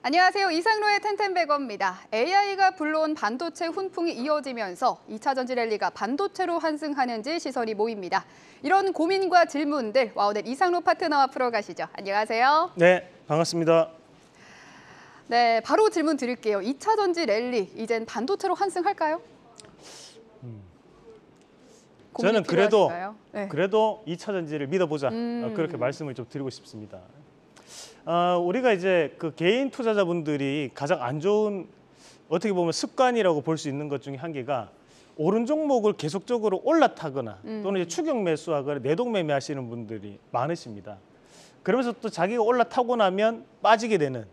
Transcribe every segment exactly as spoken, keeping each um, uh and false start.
안녕하세요. 이상로의 텐텐베거입니다. 에이아이가 불러온 반도체 훈풍이 이어지면서 이 차 전지 랠리가 반도체로 환승하는지 시선이 모입니다. 이런 고민과 질문들 와우넷 이상로 파트너와 풀어가시죠. 안녕하세요. 네, 반갑습니다. 네, 바로 질문 드릴게요. 이 차 전지 랠리, 이젠 반도체로 환승할까요? 음. 고민이 저는 그래도 필요하신가요? 네. 그래도 이 차 전지를 믿어보자. 음. 어, 그렇게 말씀을 좀 드리고 싶습니다. 어, 우리가 이제 그 개인 투자자분들이 가장 안 좋은 어떻게 보면 습관이라고 볼 수 있는 것 중에 한 개가 오른 종목을 계속적으로 올라타거나 음. 또는 이제 추격 매수하거나 내동 매매하시는 분들이 많으십니다. 그러면서 또 자기가 올라타고 나면 빠지게 되는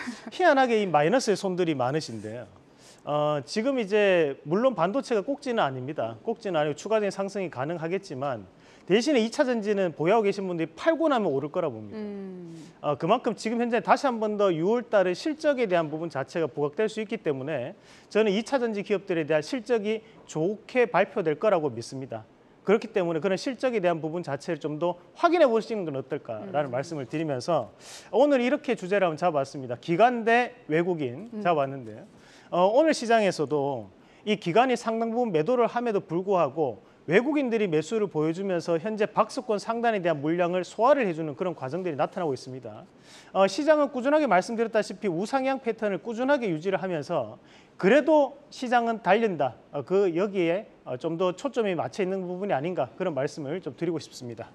희한하게 이 마이너스의 손들이 많으신데요. 어, 지금 이제 물론 반도체가 꼭지는 아닙니다. 꼭지는 아니고 추가적인 상승이 가능하겠지만 대신에 이 차 전지는 보유하고 계신 분들이 팔고 나면 오를 거라 봅니다. 음. 어, 그만큼 지금 현재 다시 한 번 더 유월 달에 실적에 대한 부분 자체가 부각될 수 있기 때문에 저는 이 차 전지 기업들에 대한 실적이 좋게 발표될 거라고 믿습니다. 그렇기 때문에 그런 실적에 대한 부분 자체를 좀 더 확인해 보시는 건 어떨까라는 음. 말씀을 드리면서 오늘 이렇게 주제를 한번 잡아봤습니다. 기관 대 외국인 음. 잡아봤는데요. 어, 오늘 시장에서도 이 기관이 상당 부분 매도를 함에도 불구하고 외국인들이 매수를 보여주면서 현재 박스권 상단에 대한 물량을 소화를 해주는 그런 과정들이 나타나고 있습니다. 어, 시장은 꾸준하게 말씀드렸다시피 우상향 패턴을 꾸준하게 유지를 하면서 그래도 시장은 달린다. 어, 그 여기에 어, 좀 더 초점이 맞춰 있는 부분이 아닌가 그런 말씀을 좀 드리고 싶습니다.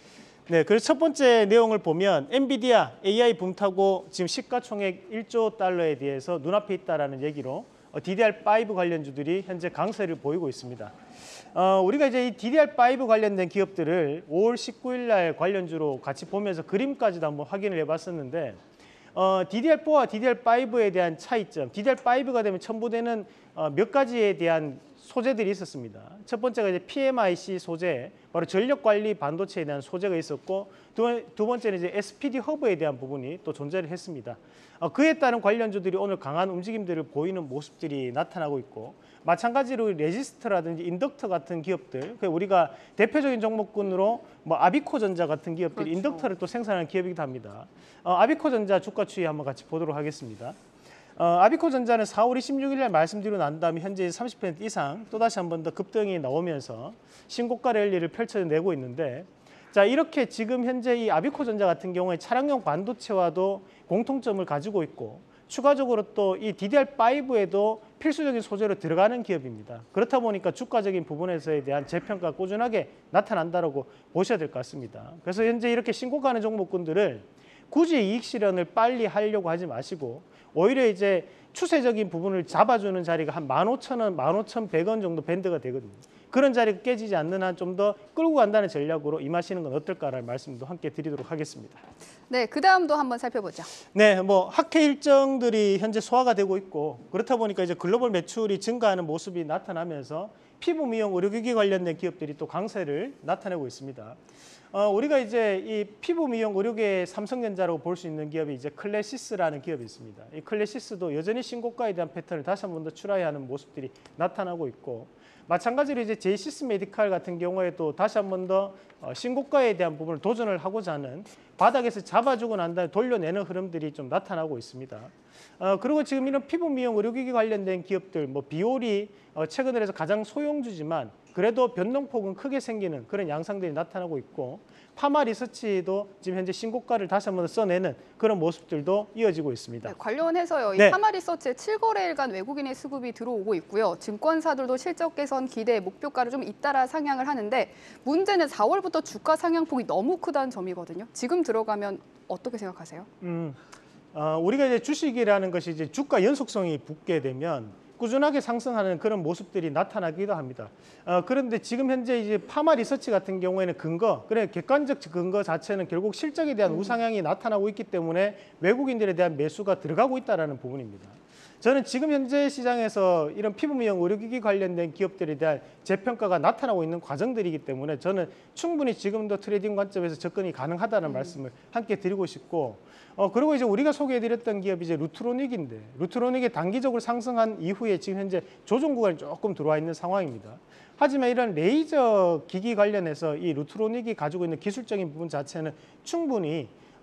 네, 그래서 첫 번째 내용을 보면 엔비디아 에이아이 붐 타고 지금 시가총액 일조 달러에 대해서 눈앞에 있다라는 얘기로 어, 디디알 파이브 관련주들이 현재 강세를 보이고 있습니다. 어, 우리가 이제 이 디디알 파이브 관련된 기업들을 오월 십구일 날 관련주로 같이 보면서 그림까지도 한번 확인을 해봤었는데 어, 디디알 포와 디디알 파이브에 대한 차이점, 디디알 파이브가 되면 첨부되는 어, 몇 가지에 대한 소재들이 있었습니다. 첫 번째가 이제 피엠아이씨 소재, 바로 전력관리 반도체에 대한 소재가 있었고 두, 두 번째는 이제 에스피디 허브에 대한 부분이 또 존재를 했습니다. 어, 그에 따른 관련주들이 오늘 강한 움직임들을 보이는 모습들이 나타나고 있고 마찬가지로 레지스트라든지 인덕터 같은 기업들, 우리가 대표적인 종목군으로 뭐 아비코전자 같은 기업들이 그렇죠. 인덕터를 또 생산하는 기업이기도 합니다. 어, 아비코전자 주가 추이 한번 같이 보도록 하겠습니다. 어, 아비코전자는 사월 이십육일 날 말씀드리고 난 다음에 현재 삼십 퍼센트 이상 또다시 한 번 더 급등이 나오면서 신고가 랠리를 펼쳐내고 있는데 자 이렇게 지금 현재 이 아비코전자 같은 경우에 차량용 반도체와도 공통점을 가지고 있고 추가적으로 또 이 디디알 파이브에도 필수적인 소재로 들어가는 기업입니다. 그렇다 보니까 주가적인 부분에서에 대한 재평가 꾸준하게 나타난다고 보셔야 될 것 같습니다. 그래서 현재 이렇게 신고가는 종목군들을 굳이 이익 실현을 빨리 하려고 하지 마시고 오히려 이제 추세적인 부분을 잡아주는 자리가 한 만 오천 원, 만 오천백 원 정도 밴드가 되거든요. 그런 자리가 깨지지 않는 한 좀 더 끌고 간다는 전략으로 임하시는 건 어떨까라는 말씀도 함께 드리도록 하겠습니다. 네, 그 다음도 한번 살펴보죠. 네, 뭐 학회 일정들이 현재 소화가 되고 있고 그렇다 보니까 이제 글로벌 매출이 증가하는 모습이 나타나면서 피부 미용 의료기기 관련된 기업들이 또 강세를 나타내고 있습니다. 어, 우리가 이제 이 피부 미용 의료계의 삼성전자라고 볼 수 있는 기업이 이제 클래시스라는 기업이 있습니다. 이 클래시스도 여전히 신고가에 대한 패턴을 다시 한 번 더 출하해야 하는 모습들이 나타나고 있고 마찬가지로 이제 제이시스 메디칼 같은 경우에도 다시 한 번 더 신고가에 대한 부분을 도전을 하고자 하는 바닥에서 잡아주고 난 다음에 돌려내는 흐름들이 좀 나타나고 있습니다. 어, 그리고 지금 이런 피부 미용 의료기기 관련된 기업들, 뭐 비올이 어, 최근 들어서 가장 소형주지만 그래도 변동폭은 크게 생기는 그런 양상들이 나타나고 있고 파마 리서치도 지금 현재 신고가를 다시 한번 써내는 그런 모습들도 이어지고 있습니다. 네, 관련해서요. 이 네. 파마 리서치에 칠 거래일간 외국인의 수급이 들어오고 있고요. 증권사들도 실적 개선 기대 목표가를 좀 잇따라 상향을 하는데 문제는 사월부터 주가 상향폭이 너무 크다는 점이거든요. 지금 들어가면 어떻게 생각하세요? 음, 어, 우리가 이제 주식이라는 것이 이제 주가 연속성이 붙게 되면 꾸준하게 상승하는 그런 모습들이 나타나기도 합니다. 어, 그런데 지금 현재 이제 파마 리서치 같은 경우에는 근거, 그래 객관적 근거 자체는 결국 실적에 대한 음. 우상향이 나타나고 있기 때문에 외국인들에 대한 매수가 들어가고 있다는 부분입니다. 저는 지금 현재 시장에서 이런 피부 미용 의료기기 관련된 기업들에 대한 재평가가 나타나고 있는 과정들이기 때문에 저는 충분히 지금도 트레이딩 관점에서 접근이 가능하다는 음. 말씀을 함께 드리고 싶고 어 그리고 이제 우리가 소개해드렸던 기업이 이제 루트로닉인데 루트로닉이 단기적으로 상승한 이후에 지금 현재 조정 구간이 조금 들어와 있는 상황입니다. 하지만 이런 레이저 기기 관련해서 이 루트로닉이 가지고 있는 기술적인 부분 자체는 충분히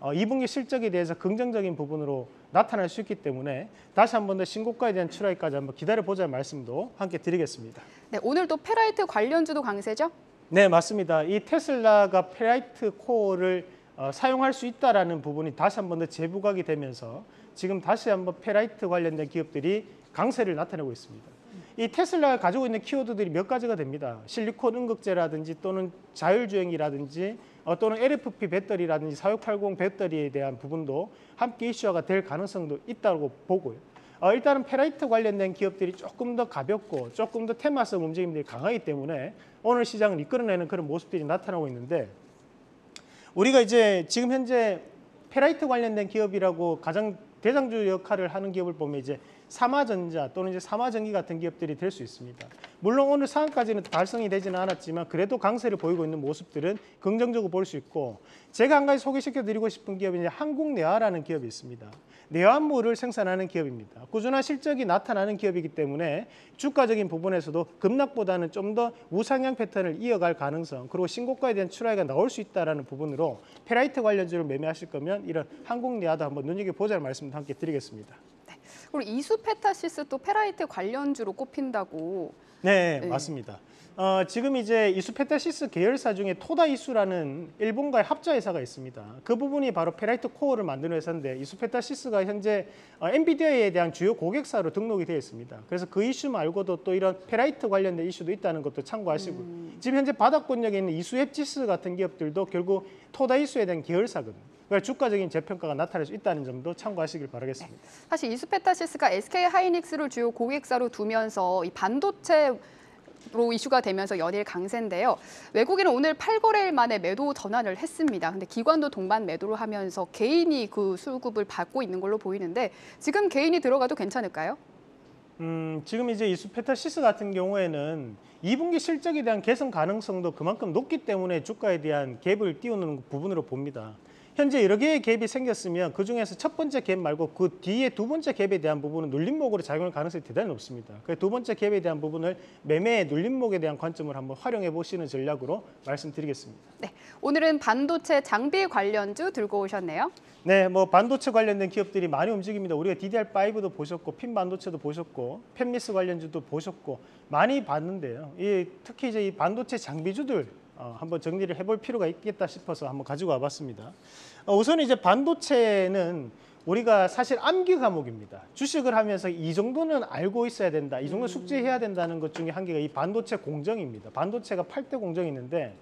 어, 이 분기 실적에 대해서 긍정적인 부분으로 나타날 수 있기 때문에 다시 한 번 더 신고가에 대한 출하기까지 한번 기다려보자는 말씀도 함께 드리겠습니다. 네, 오늘 또 페라이트 관련주도 강세죠? 네, 맞습니다. 이 테슬라가 페라이트 코어를 어, 사용할 수 있다라는 부분이 다시 한 번 더 재부각이 되면서 지금 다시 한번 페라이트 관련된 기업들이 강세를 나타내고 있습니다. 이 테슬라가 가지고 있는 키워드들이 몇 가지가 됩니다. 실리콘 음극재라든지 또는 자율주행이라든지 어, 또는 엘에프피 배터리라든지 사육팔공 배터리에 대한 부분도 함께 이슈화가 될 가능성도 있다고 보고요. 어, 일단은 페라이트 관련된 기업들이 조금 더 가볍고 조금 더 테마성 움직임들이 강하기 때문에 오늘 시장을 이끌어내는 그런 모습들이 나타나고 있는데, 우리가 이제 지금 현재 페라이트 관련된 기업이라고 가장 대장주 역할을 하는 기업을 보면 이제 삼화전자 또는 이제 삼화전기 같은 기업들이 될 수 있습니다. 물론 오늘 상한까지는 달성이 되지는 않았지만 그래도 강세를 보이고 있는 모습들은 긍정적으로 볼 수 있고, 제가 한 가지 소개시켜 드리고 싶은 기업이 이제 한국내화라는 기업이 있습니다. 내화물을 생산하는 기업입니다. 꾸준한 실적이 나타나는 기업이기 때문에 주가적인 부분에서도 급락보다는 좀 더 우상향 패턴을 이어갈 가능성, 그리고 신고가에 대한 출하가 나올 수 있다는 부분으로 페라이트 관련주를 매매하실 거면 이런 한국내화도 한번 눈여겨보자는 말씀도 함께 드리겠습니다. 그리고 이수페타시스 또 페라이트 관련주로 꼽힌다고. 네, 네. 맞습니다. 어, 지금 이제 이수페타시스 계열사 중에 토다이수라는 일본과의 합자 회사가 있습니다. 그 부분이 바로 페라이트 코어를 만드는 회사인데, 이수페타시스가 현재 어, 엔비디아에 대한 주요 고객사로 등록이 되어 있습니다. 그래서 그 이슈 말고도 또 이런 페라이트 관련된 이슈도 있다는 것도 참고하시고요. 음. 지금 현재 바닥권역에 있는 이수앱지스 같은 기업들도 결국 토다이수에 대한 계열사거든요. 그러니까 주가적인 재평가가 나타날 수 있다는 점도 참고하시길 바라겠습니다. 네. 사실 이수페타시스가 에스케이하이닉스를 주요 고객사로 두면서 이 반도체 로 이슈가 되면서 연일 강세인데요. 외국인은 오늘 팔 거래일 만에 매도 전환을 했습니다. 근데 기관도 동반 매도를 하면서 개인이 그 수급을 받고 있는 걸로 보이는데, 지금 개인이 들어가도 괜찮을까요? 음, 지금 이제 이수페타시스 같은 경우에는 이 분기 실적에 대한 개선 가능성도 그만큼 높기 때문에 주가에 대한 갭을 띄우는 부분으로 봅니다. 현재 여러 개의 갭이 생겼으면 그중에서 첫 번째 갭 말고 그 뒤에 두 번째 갭에 대한 부분은 눌림목으로 작용할 가능성이 대단히 높습니다. 그래서 두 번째 갭에 대한 부분을 매매의 눌림목에 대한 관점을 한번 활용해 보시는 전략으로 말씀드리겠습니다. 네, 오늘은 반도체 장비 관련주 들고 오셨네요. 네, 뭐 반도체 관련된 기업들이 많이 움직입니다. 우리가 디디알 파이브도 보셨고, 핀 반도체도 보셨고, 팹리스 관련주도 보셨고 많이 봤는데요. 이 특히 이제 이 반도체 장비주들 어, 한번 정리를 해볼 필요가 있겠다 싶어서 한번 가지고 와봤습니다. 어, 우선 이제 반도체는 우리가 사실 암기 과목입니다. 주식을 하면서 이 정도는 알고 있어야 된다, 이 정도 숙지해야 된다는 것 중에 한 개가 이 반도체 공정입니다. 반도체가 팔 대 공정이 있는데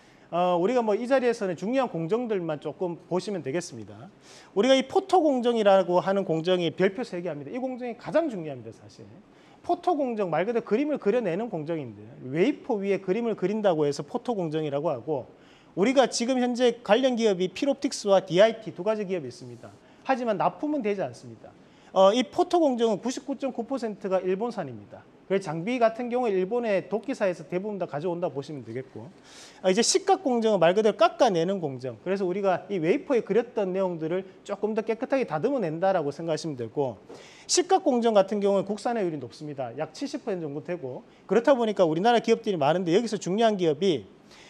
어, 우리가 뭐 이 자리에서는 중요한 공정들만 조금 보시면 되겠습니다. 우리가 이 포토 공정이라고 하는 공정이 별표 세 개 합니다. 이 공정이 가장 중요합니다, 사실. 포토 공정 말 그대로 그림을 그려내는 공정인데, 웨이퍼 위에 그림을 그린다고 해서 포토 공정이라고 하고, 우리가 지금 현재 관련 기업이 필옵틱스와 디아이티 두 가지 기업이 있습니다. 하지만 납품은 되지 않습니다. 어, 이 포토 공정은 구십구 점 구 퍼센트가 일본산입니다. 그래서 장비 같은 경우에 일본의 도끼사에서 대부분 다 가져온다 보시면 되겠고, 아, 이제 식각 공정은 말 그대로 깎아내는 공정. 그래서 우리가 이 웨이퍼에 그렸던 내용들을 조금 더 깨끗하게 다듬어낸다라고 생각하시면 되고, 식각 공정 같은 경우는 국산화율이 높습니다. 약 칠십 퍼센트 정도 되고, 그렇다 보니까 우리나라 기업들이 많은데 여기서 중요한 기업이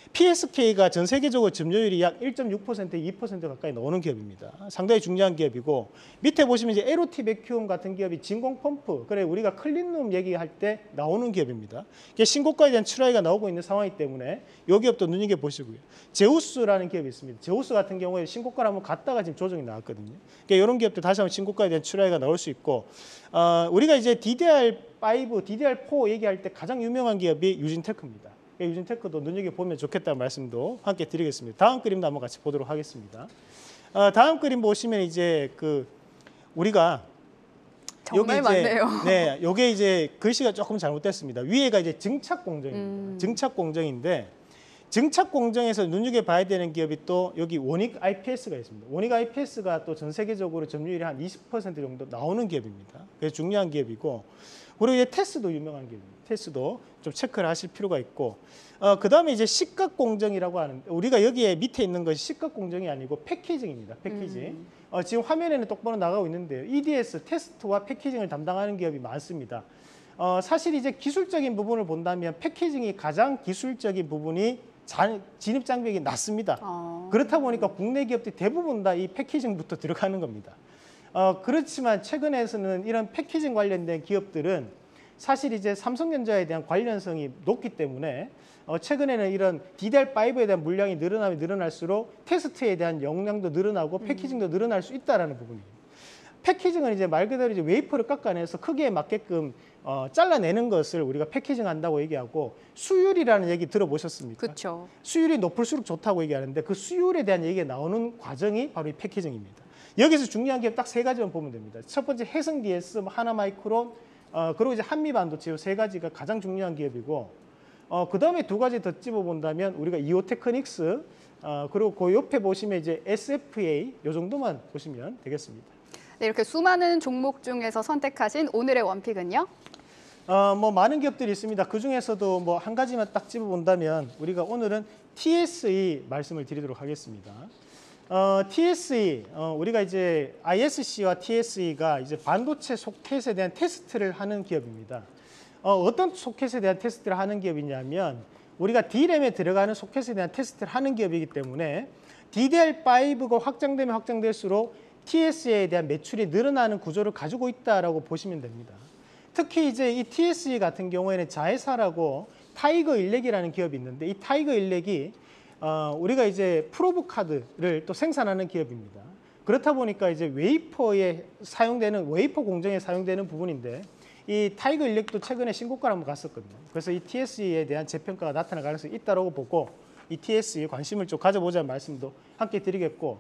피에스케이가 전 세계적으로 점유율이 약 일 점 육 퍼센트, 이 퍼센트 가까이 나오는 기업입니다. 상당히 중요한 기업이고, 밑에 보시면 이제 에로티 베큐움 같은 기업이 진공 펌프, 그래 우리가 클린룸 얘기할 때 나오는 기업입니다. 이게 신고가에 대한 출하가 나오고 있는 상황이기 때문에 이 기업도 눈여겨 보시고요. 제우스라는 기업이 있습니다. 제우스 같은 경우에 신고가를 한번 갔다가 지금 조정이 나왔거든요. 그러니까 이런 기업도 다시 한번 신고가에 대한 출하가 나올 수 있고, 어, 우리가 이제 디디알 파이브, 디디알 사 얘기할 때 가장 유명한 기업이 유진테크입니다. 유진테크도 눈여겨보면 좋겠다는 말씀도 함께 드리겠습니다. 다음 그림도 한번 같이 보도록 하겠습니다. 어, 다음 그림 보시면 이제 그 우리가 정말 여기 이제, 많네요. 네, 요게 이제 글씨가 조금 잘못됐습니다. 위에가 이제 증착 공정입니다. 음. 증착 공정인데, 증착 공정에서 눈여겨봐야 되는 기업이 또 여기 원익 아이피에스가 있습니다. 원익 아이피에스가 또 전 세계적으로 점유율이 한 이십 퍼센트 정도 나오는 기업입니다. 그래서 중요한 기업이고, 그리고 이제 테스도 유명한 기업입니다. 테스도 좀 체크를 하실 필요가 있고, 어, 그 다음에 이제 식각 공정이라고 하는데, 우리가 여기에 밑에 있는 것이 식각 공정이 아니고 패키징입니다. 패키징. 음. 어, 지금 화면에는 똑바로 나가고 있는데요. 이디에스, 테스트와 패키징을 담당하는 기업이 많습니다. 어, 사실 이제 기술적인 부분을 본다면 패키징이 가장 기술적인 부분이 자, 진입 장벽이 낮습니다. 어. 그렇다 보니까 국내 기업들이 대부분 다 이 패키징부터 들어가는 겁니다. 어, 그렇지만 최근에서는 이런 패키징 관련된 기업들은 사실 이제 삼성전자에 대한 관련성이 높기 때문에 어, 최근에는 이런 디디알 파이브에 대한 물량이 늘어나면 늘어날수록 테스트에 대한 역량도 늘어나고 패키징도 늘어날 수 있다는 부분입니다. 패키징은 이제 말 그대로 이제 웨이퍼를 깎아내서 크기에 맞게끔 어, 잘라내는 것을 우리가 패키징 한다고 얘기하고, 수율이라는 얘기 들어보셨습니까? 그렇죠. 수율이 높을수록 좋다고 얘기하는데 그 수율에 대한 얘기가 나오는 과정이 바로 이 패키징입니다. 여기서 중요한 기업 딱 세 가지만 보면 됩니다. 첫 번째 해성디에스, 뭐 하나마이크론, 어, 그리고 이제 한미반도체 이 세 가지가 가장 중요한 기업이고, 어, 그 다음에 두 가지 더 찝어본다면 우리가 이오테크닉스, 어, 그리고 그 옆에 보시면 이제 에스에프에이 요 정도만 보시면 되겠습니다. 네, 이렇게 수많은 종목 중에서 선택하신 오늘의 원픽은요? 어, 뭐 많은 기업들이 있습니다. 그 중에서도 뭐 한 가지만 딱 찝어본다면 우리가 오늘은 티에스이 말씀을 드리도록 하겠습니다. 어, 티에스이, 어, 우리가 이제 아이에스씨와 티에스이가 이제 반도체 소켓에 대한 테스트를 하는 기업입니다. 어, 어떤 소켓에 대한 테스트를 하는 기업이냐면 우리가 디램에 들어가는 소켓에 대한 테스트를 하는 기업이기 때문에 디디알 파이브가 확장되면 확장될수록 티에스이에 대한 매출이 늘어나는 구조를 가지고 있다라고 보시면 됩니다. 특히 이제 이 티에스이 같은 경우에는 자회사라고 타이거 일렉이라는 기업이 있는데, 이 타이거 일렉이 어, 우리가 이제 프로브 카드를 또 생산하는 기업입니다. 그렇다 보니까 이제 웨이퍼에 사용되는, 웨이퍼 공정에 사용되는 부분인데, 이 타이거 일렉도 최근에 신고가를 한번 갔었거든요. 그래서 이 티에스이에 대한 재평가가 나타날 가능성이 있다고 보고 이 티에스이에 관심을 좀 가져보자는 말씀도 함께 드리겠고,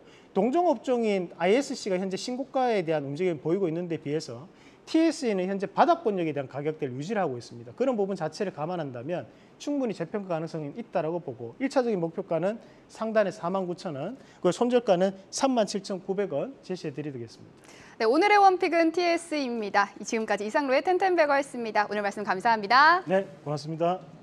동종업종인 아이에스씨가 현재 신고가에 대한 움직임을 보이고 있는데 비해서 티에스이는 현재 바닥권역에 대한 가격대를 유지를 하고 있습니다. 그런 부분 자체를 감안한다면 충분히 재평가 가능성이 있다고 보고, 일 차적인 목표가는 상단에 사만 구천 원, 그리고 손절가는 삼만 칠천구백 원 제시해 드리겠습니다. 네, 오늘의 원픽은 티에스이입니다. 지금까지 이상로의 텐텐베거였습니다. 오늘 말씀 감사합니다. 네, 고맙습니다.